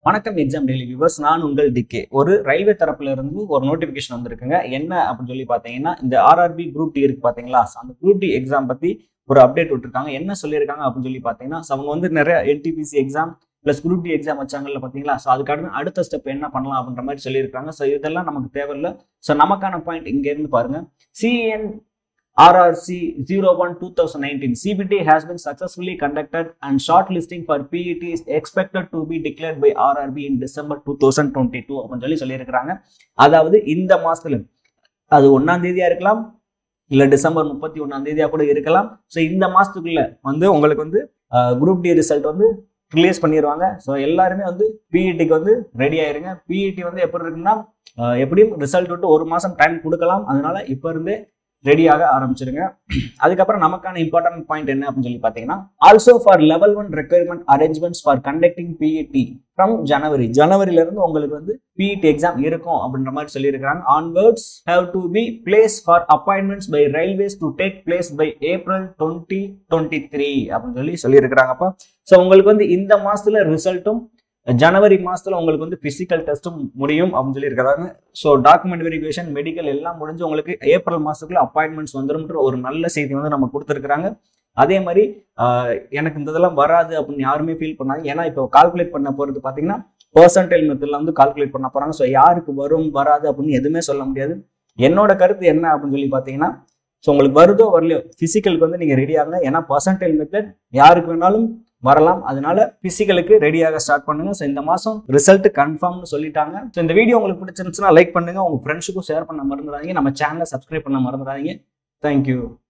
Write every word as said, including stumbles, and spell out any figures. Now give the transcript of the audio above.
வணக்கம் exam daily viewers, நான் உங்கள் டிகே. ஒரு ரயில்வே தரப்புல இருந்து ஒரு நோட்டிபிகேஷன் வந்திருக்குங்க. என்ன அப்படின்னு சொல்லி பாத்தீங்கன்னா, இந்த ஆர்ஆர்பி குரூப் டி இருக்கு பாத்தீங்களா, அந்த குரூப் டி எக்ஸாம் பத்தி ஒரு அப்டேட் விட்டுருக்காங்க. என்ன சொல்லியிருக்காங்க அப்படின்னு சொல்லி பாத்தீங்கன்னா, அவங்க வந்து நிறைய NTPC exam plus group D exam வச்சாங்கல்ல பாத்தீங்களா, ஸோ அதுக்கான அடுத்த ஸ்டெப் என்ன பண்ணலாம் அப்படின்ற மாதிரி சொல்லியிருக்காங்க. ஸோ இதெல்லாம் நமக்கு தேவையில்லை. ஸோ நமக்கான பாயிண்ட் இங்க இருந்து பாருங்க. CEN R R C zero one twenty nineteen C B T has been successfully conducted and shortlisting for P E T is expected to be declared by R R B in December twenty twenty-two அப்படின்னு சொல்லி சொல்லியிருக்கிறாங்க. அதாவது இந்த மாசத்துல அது ஒன்னாம் தேதியா இருக்கலாம், இல்ல டிசம்பர் முப்பத்தி ஒன்னாம் தேதியா கூட இருக்கலாம். ஸோ இந்த மாசத்துக்குள்ள வந்து உங்களுக்கு வந்து குரூப் டி ரிசல்ட் வந்து ரிலீஸ் பண்ணிடுவாங்க. ஸோ எல்லாருமே வந்து பிஇடிக்கு வந்து ரெடி ஆயிருங்க. பிஇடி வந்து எப்படி இருக்குன்னா, எப்படியும் ரிசல்ட் விட்டு ஒரு மாசம் டைம் கொடுக்கலாம். அதனால இப்ப இருந்தே ரெடியாக ஆரம்பிச்சிருங்க. அதுக்கப்புறம் நமக்கான இம்பார்ட்டன்ட் பாயிண்ட் என்ன அப்படின்னு சொல்லி பாத்தீங்கன்னா, also for level one requirement arrangements for conducting PET from January ஜனவரில இருந்து உங்களுக்கு வந்து பிஇடி எக்ஸாம் இருக்கும் அப்படின்ற மாதிரி சொல்லியிருக்காங்க. Onwards have to be place for appointments by railways to take place by April twenty twenty three அப்படின்னு சொல்லி சொல்லியிருக்கிறாங்கப்பா. ஸோ உங்களுக்கு வந்து இந்த மாசத்துல ரிசல்ட்டும் ஜனவரி மாசத்துல உங்களுக்கு வந்து பிசிக்கல் டெஸ்ட்டும் முடியும் அப்படின்னு சொல்லி இருக்கிறாங்க. ஸோ டாக்குமெண்ட் வெரிஃபிகேஷன், மெடிக்கல் எல்லாம் முடிஞ்சு உங்களுக்கு ஏப்ரல் மாசத்துக்குள்ள அப்பாயின்மெண்ட்ஸ் வந்துடும் ஒரு நல்ல செய்தி வந்து நம்ம கொடுத்துருக்காங்க. அதே மாதிரி எனக்கு இந்த இதெல்லாம் வராது அப்படின்னு யாருமே ஃபீல் பண்ணாங்க. ஏன்னா இப்போ கால்குலேட் பண்ண போறது பாத்தீங்கன்னா பெர்சன்டைல் மெத்தட்ல வந்து கால்குலேட் பண்ண போறாங்க. ஸோ யாருக்கு வரும் வராது அப்படின்னு எதுவுமே சொல்ல முடியாது. என்னோட கருத்து என்ன அப்படின்னு சொல்லி பாத்தீங்கன்னா, ஸோ உங்களுக்கு வருதோ வரலையோ பிசிக்கலுக்கு வந்து நீங்க ரெடி ஆகுங்க. ஏன்னா பெர்சன்டைல் மெத்தட் யாருக்கு வேணாலும் வரலாம். அதனால பிசிக்கலுக்கு ரெடியாக ஸ்டார்ட் பண்ணுங்க. ஸோ இந்த மாசம் ரிசல்ட் கன்ஃபார்ம்னு சொல்லிட்டாங்க. ஸோ இந்த வீடியோ உங்களுக்கு பிடிச்சிருந்துச்சுன்னா லைக் பண்ணுங்க, உங்க ஃப்ரெண்ட்ஸுக்கும் ஷேர் பண்ண மறந்துடாதீங்க, நம்ம சேனலை சப்ஸ்கிரைப் பண்ண மறந்துடாதீங்க. தேங்க்யூ.